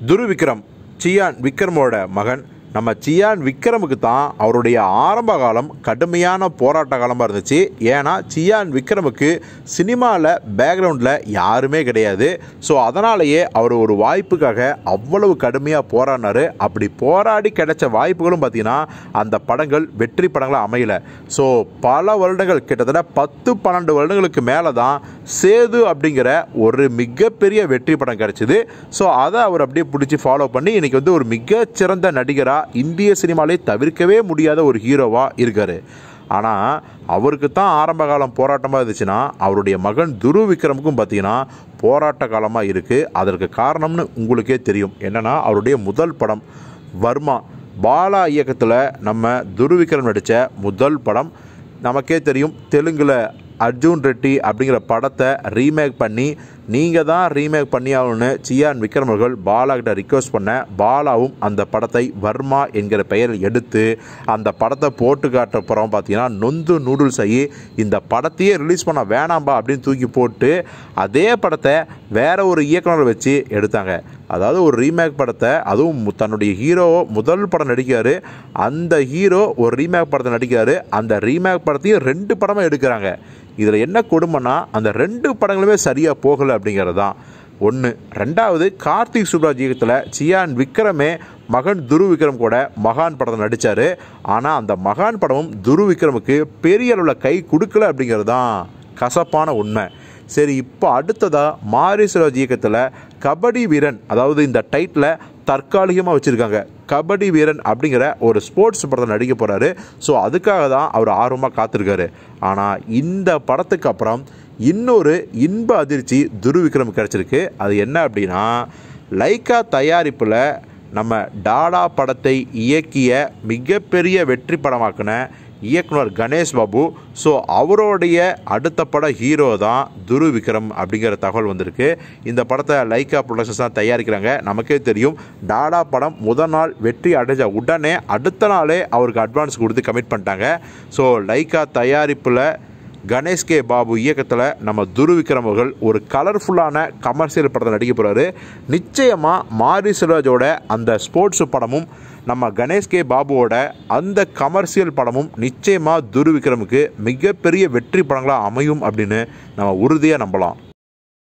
துரு விக்ரம் சியான் விக்ரமோட மகன். நம்ம சியான் விக்ரமுக்கு தான் அவருடைய ஆரம்ப காலம் கடுமையான போராட்ட காலமாக இருந்துச்சு. ஏன்னா சியான் விக்ரமுக்கு சினிமாவில் பேக்ரவுண்டில் யாருமே கிடையாது. ஸோ அதனாலேயே அவர் ஒரு வாய்ப்புக்காக அவ்வளவு கடுமையாக போராடினார். அப்படி போராடி கிடைச்ச வாய்ப்புகளும் பார்த்திங்கன்னா அந்த படங்கள் வெற்றி படங்களாக அமையலை. ஸோ பல வருடங்கள், கிட்டத்தட்ட 10-12 வருடங்களுக்கு மேலே தான் சேது அப்படிங்கிற ஒரு மிகப்பெரிய வெற்றி படம் கிடச்சிது. ஸோ அதை அவர் அப்படியே பிடிச்சி ஃபாலோ பண்ணி இன்றைக்கி வந்து ஒரு மிகச்சிறந்த நடிகராக இந்திய சினிமாலே தவிர்க்கவே முடியாத ஒரு ஹீரோவாக இருக்கார். ஆனால் அவருக்கு தான் ஆரம்ப காலம் போராட்டமாக இருந்துச்சுன்னா, அவருடைய மகன் துரு விக்ரமுக்கும் பார்த்திங்கன்னா போராட்ட காலமாக இருக்குது. அதற்கு காரணம்னு உங்களுக்கே தெரியும். என்னென்னா அவருடைய முதல் படம் வர்மா, பாலா இயக்கத்தில் நம்ம துரு விக்ரம் நடித்த முதல் படம். நமக்கே தெரியும், தெலுங்கில் அர்ஜுன் ரெட்டி அப்படிங்கிற படத்தை ரீமேக் பண்ணி நீங்கள் தான் ரீமேக் பண்ணி ஆகணும்னு சியான் விக்ரம் அவர்கள் பாலா கிட்ட ரிக்வெஸ்ட் பண்ண, பாலாவும் அந்த படத்தை வர்மா என்கிற பெயரில் எடுத்து அந்த படத்தை போட்டு காட்டுறப்புறம் பார்த்தீங்கன்னா நொந்து நூடுல்ஸ் ஆகி இந்த படத்தையே ரிலீஸ் பண்ண வேணாம்பா அப்படின்னு தூக்கி போட்டு அதே படத்தை வேற ஒரு இயக்குனரை வச்சு எடுத்தாங்க. அதாவது ஒரு ரீமேக் படத்தை, அதுவும் தன்னுடைய ஹீரோ முதல் படம் நடிக்கிறாரு, அந்த ஹீரோ ஒரு ரீமேக் படத்தை நடிக்கிறாரு, அந்த ரீமேக் படத்தையும் 2 படமாக எடுக்கிறாங்க. இதில் என்ன கொடுமைன்னா அந்த 2 படங்களுமே சரியாக போகலை அப்படிங்கிறது தான் ஒன்று. ரெண்டாவது, கார்த்திக் சுப்ராஜ் இயக்கத்தில் சியான் விக்ரமே மகன் துரு விக்ரம் கூட மகான் படத்தை நடித்தார். ஆனால் அந்த மகான் படமும் துரு விக்ரமுக்கு பெரிய அளவில் கை கொடுக்கல அப்படிங்கிறது தான் கசப்பான உண்மை. சரி, இப்போ அடுத்ததாக மாரி செல்வராஜ் இயக்கத்தில் கபடி வீரன், அதாவது இந்த டைட்டில் தற்காலிகமாக வச்சுருக்காங்க, கபடி வீரன் அப்படிங்கிற ஒரு ஸ்போர்ட்ஸ் படத்தை நடிக்க போகிறாரு. ஸோ அதுக்காக தான் அவர் ஆர்வமாக காத்திருக்காரு. ஆனால் இந்த படத்துக்கு அப்புறம் இன்னொரு இன்ப அதிர்ச்சி துரு விக்ரம் கிடச்சிருக்கு. அது என்ன அப்படின்னா, லைக்கா தயாரிப்பில் நம்ம டாடா படத்தை இயக்கிய மிகப்பெரிய வெற்றி படமாக்கின இயக்குனர் கணேஷ் பாபு. ஸோ அவருடைய அடுத்த பட ஹீரோ தான் துரு விக்ரம் அப்படிங்கிற தகவல் வந்திருக்கு. இந்த படத்தை லைக்கா ப்ரொடக்ஷன்ஸ் தான் தயாரிக்கிறாங்க. நமக்கே தெரியும், டாடா படம் முதல் நாள் வெற்றி அடைஞ்ச உடனே அடுத்த நாளே அவருக்கு அட்வான்ஸ் கொடுத்து கமிட் பண்ணிட்டாங்க. ஸோ லைக்கா தயாரிப்பில் கணேஷ் கே பாபு இயக்கத்தில் நம்ம துரு விக்ரம் அவர்கள் ஒரு கலர்ஃபுல்லான கமர்ஷியல் படத்தை நடிக்க போகிறாரு. நிச்சயமாக மாரி செல்வராஜோட அந்த ஸ்போர்ட்ஸ் படமும் நம்ம கணேஷ் கே பாபுவோட அந்த கமர்ஷியல் படமும் நிச்சயமாக துரு விக்ரமுக்கு மிகப்பெரிய வெற்றி படங்களாக அமையும் அப்படின்னு நம்ம உறுதியாக நம்பலாம்.